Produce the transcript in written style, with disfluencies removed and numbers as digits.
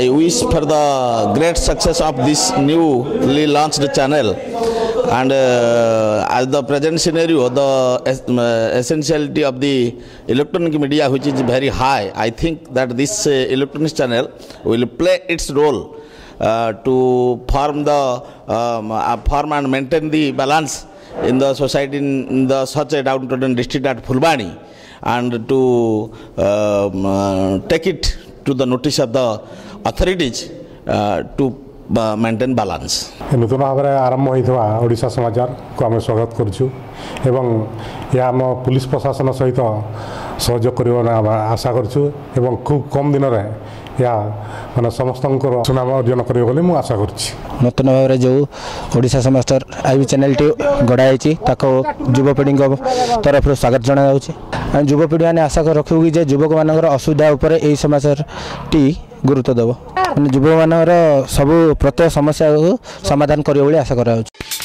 I wish for the great success of this newly launched channel. And as the present scenario, the essentiality of the electronic media, which is very high, I think that this electronic channel will play its role to form and maintain the balance in the society in the such a downtrodden district at Fulbani, and to take it to the notice of the authorities to maintain balance. नूतन भाव में आरंभ होता ओडिशा समाचार को आम स्वागत करुँ एवं यह आम पुलिस प्रशासन सहित सहयोग कर आशा करुँ एवं खूब कम दिन में या माने समस्त सुनाम अर्जन कर आशा करुँ। नूतन भाव में जो ओडिशा समाचार आईवी चैनल टी गढ़ाई युवपीढ़ी तरफ स्वागत जना युवपीढ़ी मैंने आशा रखू कि युवक मान असुविधा उपर यही समाचार टी गुरुत्व देव युवक मान सब प्रत्येक समस्या समाधान करियो आशा करा।